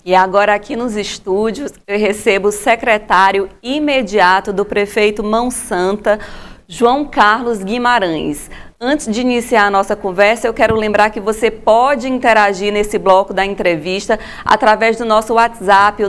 E agora aqui nos estúdios eu recebo o secretário imediato do prefeito Mão Santa, João Carlos Guimarães. Antes de iniciar a nossa conversa, eu quero lembrar que você pode interagir nesse bloco da entrevista através do nosso WhatsApp, o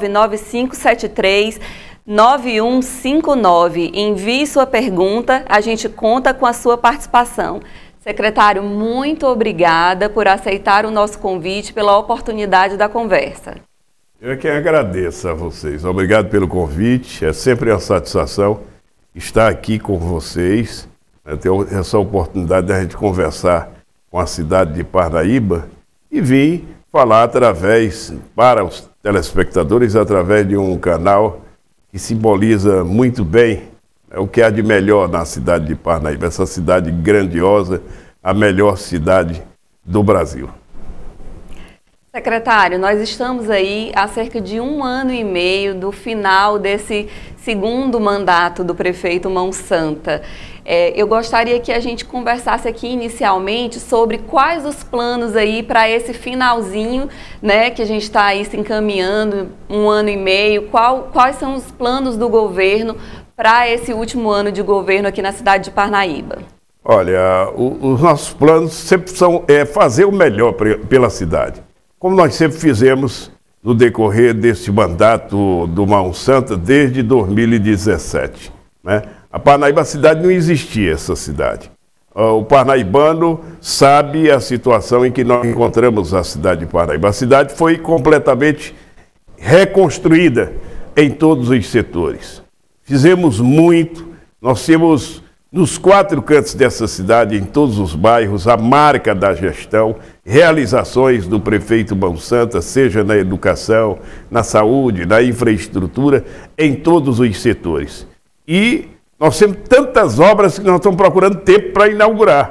99573-9159. Envie sua pergunta, a gente conta com a sua participação. Secretário, muito obrigada por aceitar o nosso convite, pela oportunidade da conversa. Eu é quem agradeço a vocês. Obrigado pelo convite. É sempre uma satisfação estar aqui com vocês. Ter essa oportunidade de a gente conversar com a cidade de Parnaíba e vir falar para os telespectadores através de um canal que simboliza muito bem o que há de melhor na cidade de Parnaíba, essa cidade grandiosa, a melhor cidade do Brasil. Secretário, nós estamos aí há cerca de 1 ano e meio do final desse segundo mandato do prefeito Mão Santa. Eu gostaria que a gente conversasse aqui inicialmente sobre quais os planos aí para esse finalzinho, né, que a gente está aí se encaminhando, 1 ano e meio, quais são os planos do governo para esse último ano de governo aqui na cidade de Parnaíba? Olha, os nossos planos sempre são fazer o melhor pela cidade, como nós sempre fizemos no decorrer desse mandato do Mão Santa desde 2017, né? A Parnaíba, a cidade não existia, essa cidade. O parnaibano sabe a situação em que nós encontramos a cidade de Parnaíba. A cidade foi completamente reconstruída em todos os setores. Fizemos muito, nós temos nos 4 cantos dessa cidade, em todos os bairros, a marca da gestão, realizações do prefeito Mão Santa, seja na educação, na saúde, na infraestrutura, em todos os setores. E nós temos tantas obras que nós estamos procurando tempo para inaugurar.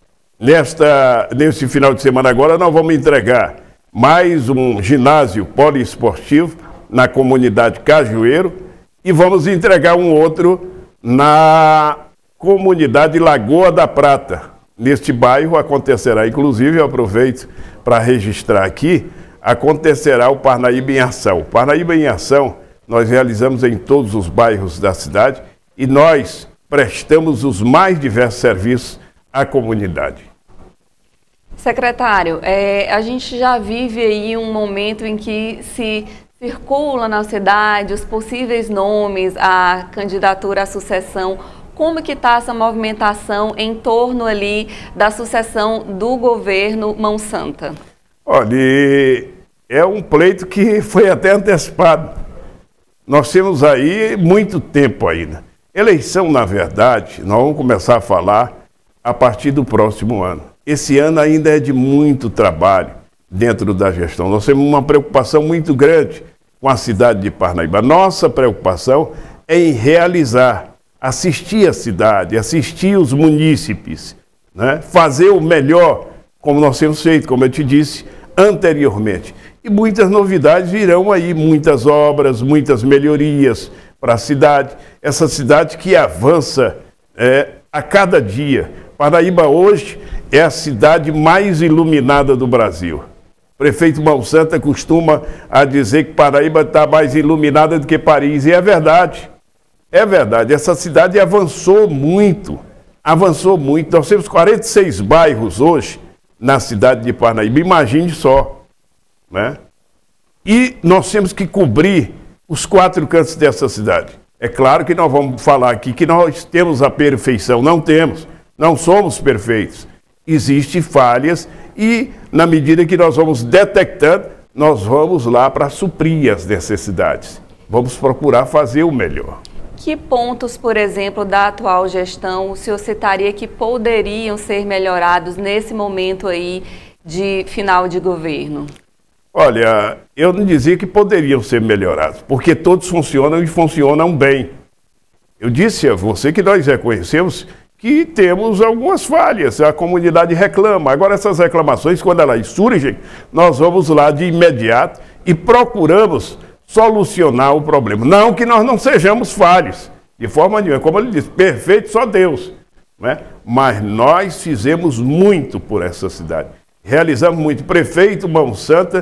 Neste final de semana agora, nós vamos entregar mais um ginásio poliesportivo na comunidade Cajueiro e vamos entregar um outro na comunidade Lagoa da Prata. Neste bairro acontecerá, inclusive, eu aproveito para registrar aqui, acontecerá o Parnaíba em Ação. O Parnaíba em Ação nós realizamos em todos os bairros da cidade e nós prestamos os mais diversos serviços à comunidade. Secretário, a gente já vive aí um momento em que se circula na cidade os possíveis nomes, a candidatura à sucessão. Como que está essa movimentação em torno ali da sucessão do governo Mão Santa? Olha, é um pleito que foi até antecipado. Nós temos aí muito tempo ainda. Eleição, na verdade, nós vamos começar a falar a partir do próximo ano. Esse ano ainda é de muito trabalho dentro da gestão. Nós temos uma preocupação muito grande com a cidade de Parnaíba. Nossa preocupação é em realizar, assistir a cidade, assistir os munícipes, né? Fazer o melhor, como nós temos feito, como eu te disse anteriormente. E muitas novidades virão aí, muitas obras, muitas melhorias para a cidade. Essa cidade que avança a cada dia. Parnaíba hoje é a cidade mais iluminada do Brasil. O prefeito Mão Santa costuma dizer que Parnaíba está mais iluminada do que Paris, e é verdade. É verdade, essa cidade avançou muito, Nós temos 46 bairros hoje na cidade de Parnaíba, imagine só, né? E nós temos que cobrir os 4 cantos dessa cidade. É claro que nós vamos falar aqui que nós temos a perfeição, não temos, não somos perfeitos. Existem falhas e, na medida que nós vamos detectando, nós vamos lá para suprir as necessidades. Vamos procurar fazer o melhor. Que pontos, por exemplo, da atual gestão o senhor citaria que poderiam ser melhorados nesse momento aí de final de governo? Olha, eu não dizia que poderiam ser melhorados, porque todos funcionam e funcionam bem. Eu disse a você que nós reconhecemos que temos algumas falhas, a comunidade reclama. Agora, essas reclamações, quando elas surgem, nós vamos lá de imediato e procuramos solucionar o problema. Não que nós não sejamos falhos, de forma nenhuma. Como ele disse, perfeito só Deus, né? Mas nós fizemos muito por essa cidade. Realizamos muito. Prefeito Mão Santa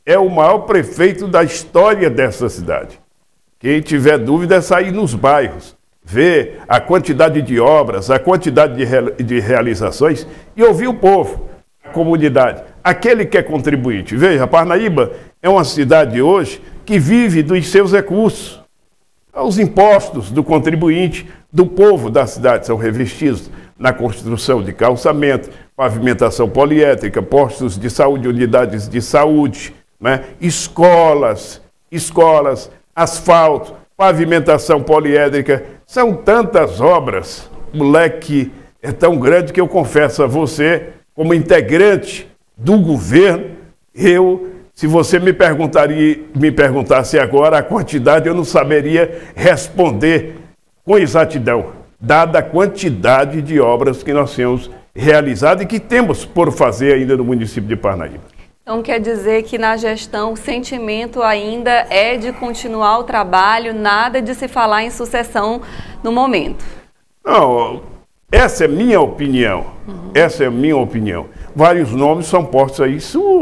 é o maior prefeito da história dessa cidade. Quem tiver dúvida é sair nos bairros, ver a quantidade de obras, a quantidade de realizações e ouvir o povo, a comunidade, aquele que é contribuinte. Veja, Parnaíba é uma cidade hoje que vive dos seus recursos. Os impostos do contribuinte, do povo da cidade, são revestidos na construção de calçamento, pavimentação poliédrica, postos de saúde, unidades de saúde, né? escolas, asfalto, pavimentação poliédrica. São tantas obras. O leque é tão grande que eu confesso a você, como integrante do governo, se você me perguntasse agora a quantidade, eu não saberia responder com exatidão, dada a quantidade de obras que nós temos realizado e que temos por fazer ainda no município de Parnaíba. Então quer dizer que na gestão o sentimento ainda é de continuar o trabalho, nada de se falar em sucessão no momento. Não, essa é minha opinião. Essa é a minha opinião. Vários nomes são postos aí.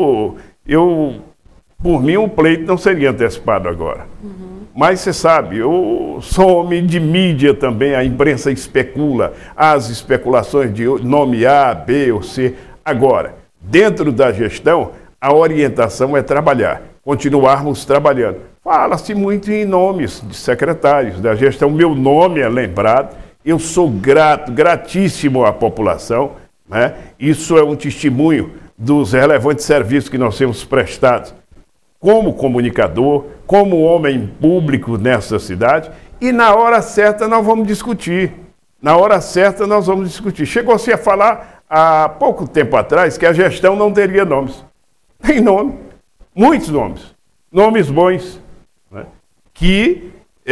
Por mim, o pleito não seria antecipado agora. Mas você sabe, eu sou homem de mídia também, a imprensa especula, as especulações de nome A, B ou C. Agora, dentro da gestão, a orientação é trabalhar, continuarmos trabalhando. Fala-se muito em nomes de secretários da gestão, meu nome é lembrado, eu sou gratíssimo à população, né? Isso é um testemunho dos relevantes serviços que nós temos prestados como comunicador, como homem público nessa cidade, e na hora certa nós vamos discutir. Na hora certa nós vamos discutir. Chegou-se a falar há pouco tempo atrás que a gestão não teria nomes. Tem nome, muitos nomes, nomes bons, né? Que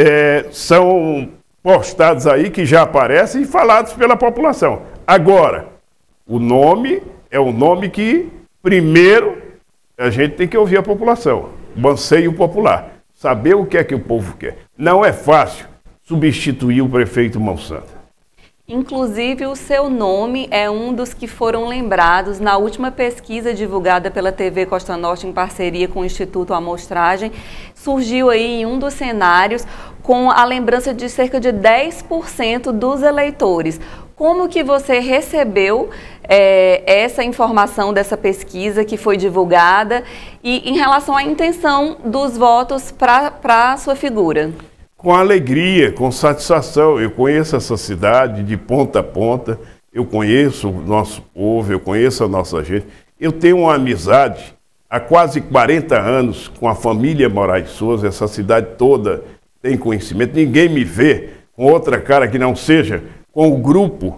são postados aí, que já aparecem e falados pela população. Agora, o nome é um nome que, primeiro, a gente tem que ouvir a população, o anseio popular, saber o que é que o povo quer. Não é fácil substituir o prefeito Mão Santa. Inclusive, o seu nome é um dos que foram lembrados na última pesquisa divulgada pela TV Costa Norte em parceria com o Instituto Amostragem. Surgiu aí em um dos cenários com a lembrança de cerca de 10% dos eleitores. Como que você recebeu essa informação dessa pesquisa que foi divulgada e em relação à intenção dos votos para a sua figura? Com alegria, com satisfação. Eu conheço essa cidade de ponta a ponta, eu conheço o nosso povo, eu conheço a nossa gente. Eu tenho uma amizade há quase 40 anos com a família Moraes Souza, essa cidade toda tem conhecimento. Ninguém me vê com outra cara que não seja com o grupo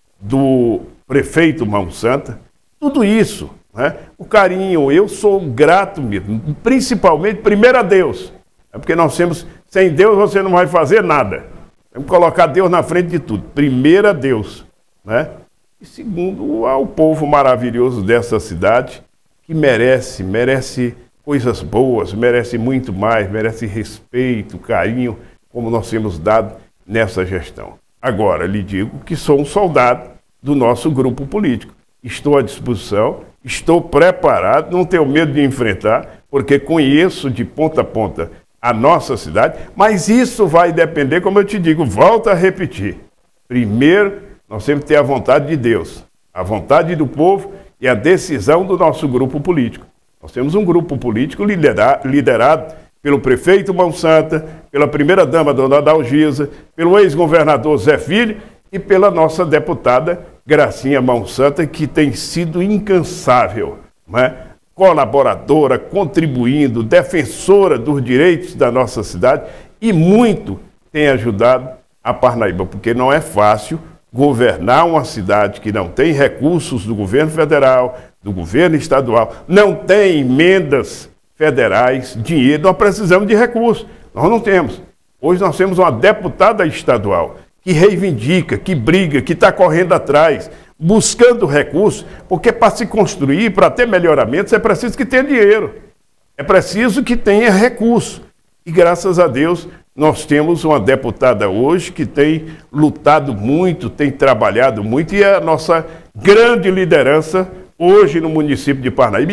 do prefeito Mão Santa. Tudo isso, né? O carinho, eu sou grato mesmo, principalmente, primeiro a Deus. É porque nós temos, sem Deus você não vai fazer nada. Temos que colocar Deus na frente de tudo. Primeiro a Deus, né? E segundo ao povo maravilhoso dessa cidade, que merece coisas boas, merece muito mais, merece respeito, carinho, como nós temos dado nessa gestão. Agora, lhe digo que sou um soldado do nosso grupo político. Estou à disposição, estou preparado, não tenho medo de enfrentar, porque conheço de ponta a ponta a nossa cidade, mas isso vai depender, como eu te digo, volto a repetir. Primeiro, nós temos que ter a vontade de Deus, a vontade do povo e a decisão do nosso grupo político. Nós temos um grupo político liderado pelo prefeito Mão Santa, pela primeira-dama, dona Adalgisa, pelo ex-governador Zé Filho e pela nossa deputada Gracinha Mão Santa, que tem sido incansável, né? Colaboradora, contribuindo, defensora dos direitos da nossa cidade e muito tem ajudado a Parnaíba, porque não é fácil governar uma cidade que não tem recursos do governo federal, do governo estadual, não tem emendas federais, dinheiro, nós precisamos de recursos. Nós não temos. Hoje nós temos uma deputada estadual que reivindica, que briga, que está correndo atrás, buscando recursos, porque para se construir, para ter melhoramentos, é preciso que tenha dinheiro. É preciso que tenha recurso. E graças a Deus, nós temos uma deputada hoje que tem lutado muito, tem trabalhado muito, e é a nossa grande liderança, hoje no município de Parnaíba,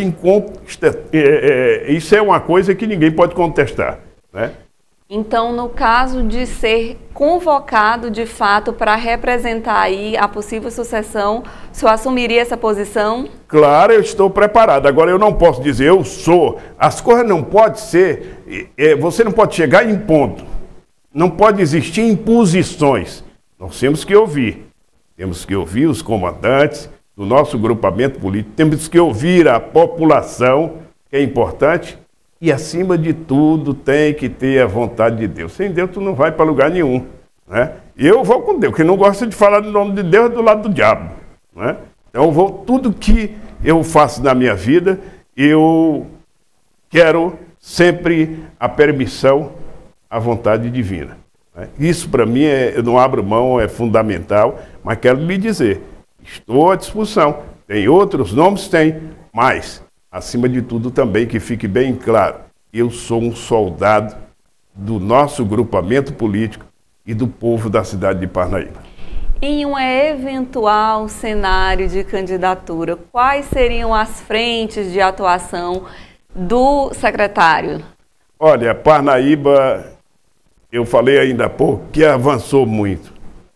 isso é uma coisa que ninguém pode contestar, né? Então, no caso de ser convocado de fato para representar aí a possível sucessão, o senhor assumiria essa posição? Claro, eu estou preparado. Agora, eu não posso dizer eu sou. As coisas não podem ser... você não pode chegar impondo. Não pode existir imposições. Nós temos que ouvir. Temos que ouvir os comandantes do nosso grupamento político. Temos que ouvir a população, que é importante. E, acima de tudo, tem que ter a vontade de Deus. Sem Deus, tu não vai para lugar nenhum, né? Eu vou com Deus. Quem não gosta de falar no nome de Deus é do lado do diabo, né? Então, eu vou, tudo que eu faço na minha vida, eu quero sempre a permissão, a vontade divina, né? Isso, para mim, eu não abro mão, é fundamental, mas quero lhe dizer, estou à disposição. Tem outros nomes? Tem, mas... acima de tudo também, que fique bem claro, eu sou um soldado do nosso grupamento político e do povo da cidade de Parnaíba. Em um eventual cenário de candidatura, quais seriam as frentes de atuação do secretário? Olha, Parnaíba, eu falei ainda há pouco, que avançou muito.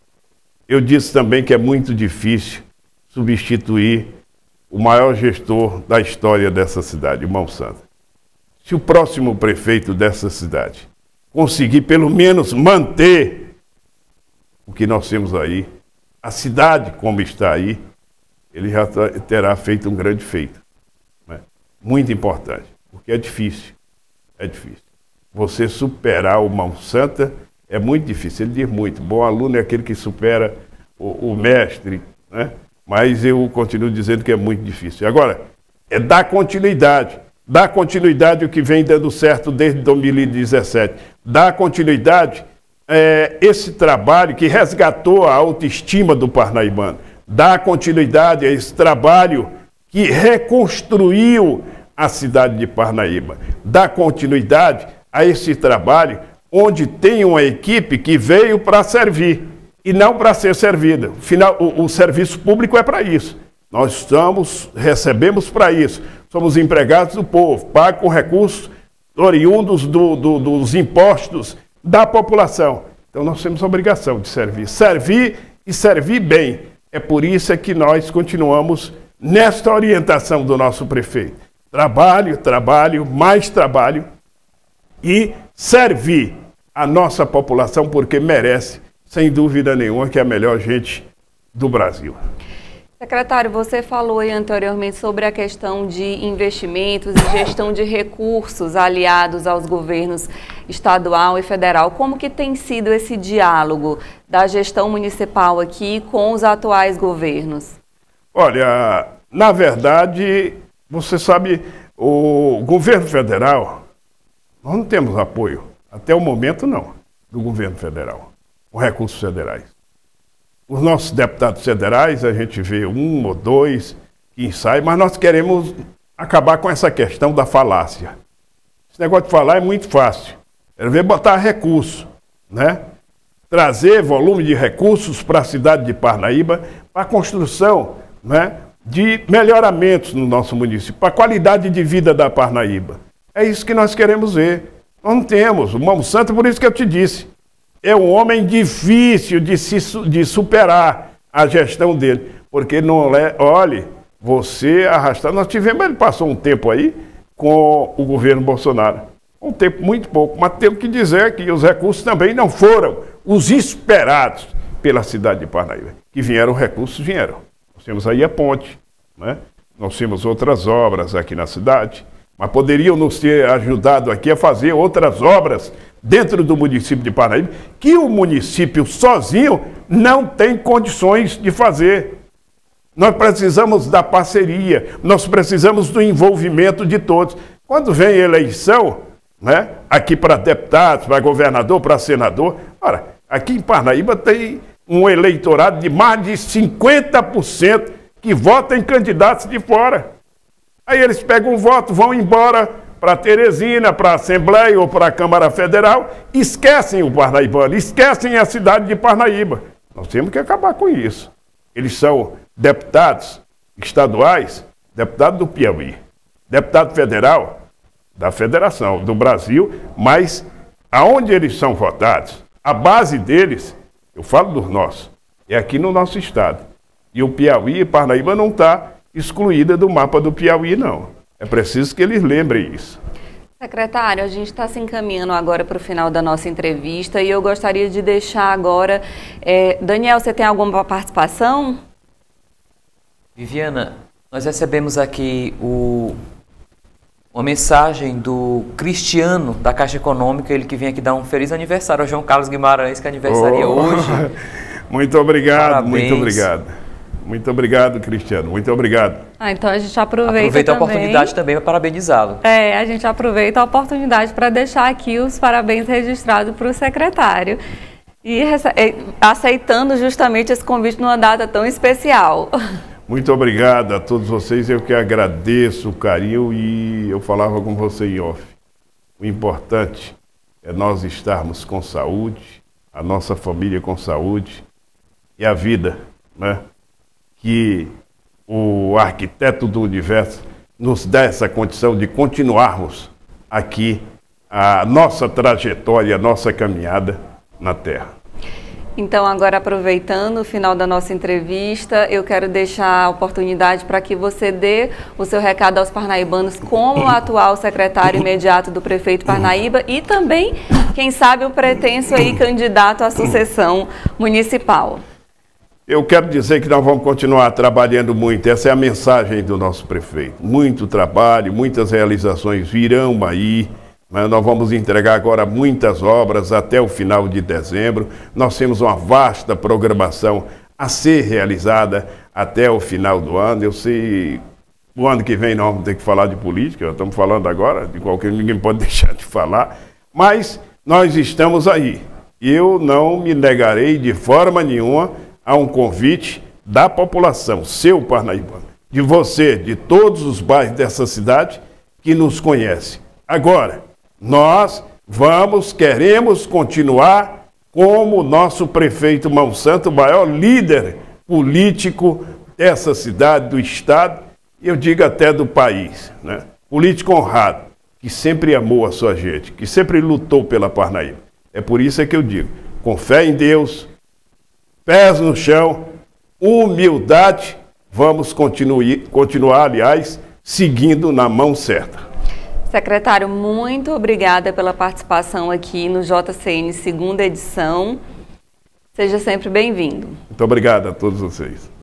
Eu disse também que é muito difícil substituir o maior gestor da história dessa cidade, Irmão Santa. Se o próximo prefeito dessa cidade conseguir pelo menos manter o que nós temos aí, a cidade como está aí, ele já terá feito um grande feito, né? Muito importante, porque é difícil, é difícil. Você superar o Irmão Santa é muito difícil, ele diz muito, bom aluno é aquele que supera o mestre, né? Mas eu continuo dizendo que é muito difícil. Agora, é dar continuidade. Dar continuidade ao que vem dando certo desde 2017. Dar continuidade esse trabalho que resgatou a autoestima do parnaibano. Dar continuidade a esse trabalho que reconstruiu a cidade de Parnaíba. Dar continuidade a esse trabalho onde tem uma equipe que veio para servir e não para ser servida. Afinal, o serviço público é para isso. Nós recebemos para isso. Somos empregados do povo, pagos com recursos oriundos dos impostos da população. Então nós temos a obrigação de servir. Servir e servir bem. É por isso que nós continuamos nesta orientação do nosso prefeito. Trabalho, trabalho, mais trabalho e servir a nossa população porque merece, sem dúvida nenhuma, que é a melhor gente do Brasil. Secretário, você falou aí anteriormente sobre a questão de investimentos e gestão de recursos aliados aos governos estadual e federal. Como que tem sido esse diálogo da gestão municipal aqui com os atuais governos? Olha, na verdade, você sabe, o governo federal, nós não temos apoio, até o momento não, do governo federal. Com recursos federais. Os nossos deputados federais, a gente vê um ou dois que ensaiam, mas nós queremos acabar com essa questão da falácia. Esse negócio de falar é muito fácil. Quero ver botar recurso, né? Trazer volume de recursos para a cidade de Parnaíba, para a construção, né, de melhoramentos no nosso município, para a qualidade de vida da Parnaíba. É isso que nós queremos ver. Nós não temos. O Irmão Santa, por isso que eu te disse, é um homem difícil de superar a gestão dele, porque não é, olhe, você arrastar, nós tivemos, ele passou um tempo aí com o governo Bolsonaro, um tempo muito pouco, mas temos que dizer que os recursos também não foram os esperados pela cidade de Parnaíba, que vieram recursos, vieram. Nós temos aí a ponte, né? Nós temos outras obras aqui na cidade, mas poderiam nos ter ajudado aqui a fazer outras obras dentro do município de Parnaíba, que o município sozinho não tem condições de fazer. Nós precisamos da parceria, nós precisamos do envolvimento de todos. Quando vem eleição, né, aqui para deputados, para governador, para senador, ora, aqui em Parnaíba tem um eleitorado de mais de 50% que vota em candidatos de fora. Aí eles pegam um voto, vão embora para Teresina, para a Assembleia ou para a Câmara Federal, esquecem o parnaibano, esquecem a cidade de Parnaíba. Nós temos que acabar com isso. Eles são deputados estaduais deputado do Piauí, deputado federal da Federação do Brasil, mas aonde eles são votados, a base deles, eu falo dos nossos, é aqui no nosso estado. E o Piauí e Parnaíba não está excluída do mapa do Piauí, não. É preciso que eles lembrem isso. Secretário, a gente está se encaminhando agora para o final da nossa entrevista e eu gostaria de deixar agora... Daniel, você tem alguma participação? Viviana, nós recebemos aqui uma mensagem do Cristiano, da Caixa Econômica, ele que vem aqui dar um feliz aniversário ao João Carlos Guimarães, que aniversaria hoje. Muito obrigado, Parabéns. muito obrigado. Muito obrigado, Cristiano. Muito obrigado. Então a gente aproveita a oportunidade também para parabenizá-lo. A gente aproveita a oportunidade para deixar aqui os parabéns registrados para o secretário. E aceitando justamente esse convite numa data tão especial. Muito obrigado a todos vocês. Eu que agradeço o carinho e eu falava com você em off. O importante é nós estarmos com saúde, a nossa família com saúde e a vida, né? Que o arquiteto do universo nos dá essa condição de continuarmos aqui a nossa trajetória, a nossa caminhada na Terra. Então, agora aproveitando o final da nossa entrevista, eu quero deixar a oportunidade para que você dê o seu recado aos parnaibanos como atual secretário imediato do prefeito Parnaíba e também, quem sabe, o pretenso aí candidato à sucessão municipal. Eu quero dizer que nós vamos continuar trabalhando muito, essa é a mensagem do nosso prefeito. Muito trabalho, muitas realizações virão aí, mas nós vamos entregar agora muitas obras até o final de dezembro. Nós temos uma vasta programação a ser realizada até o final do ano. Eu sei, o ano que vem nós vamos ter que falar de política, nós estamos falando agora, de qualquer, ninguém pode deixar de falar, mas nós estamos aí. Eu não me negarei de forma nenhuma a um convite da população, seu parnaibano, de você, de todos os bairros dessa cidade que nos conhece. Agora, nós queremos continuar como nosso prefeito Mão Santa, o maior líder político dessa cidade, do estado, e eu digo até do país, né? Político honrado, que sempre amou a sua gente, que sempre lutou pela Parnaíba. É por isso que eu digo, com fé em Deus, pés no chão, humildade, vamos continuar, aliás, seguindo na mão certa. Secretário, muito obrigada pela participação aqui no JCN segunda edição. Seja sempre bem-vindo. Muito obrigado a todos vocês.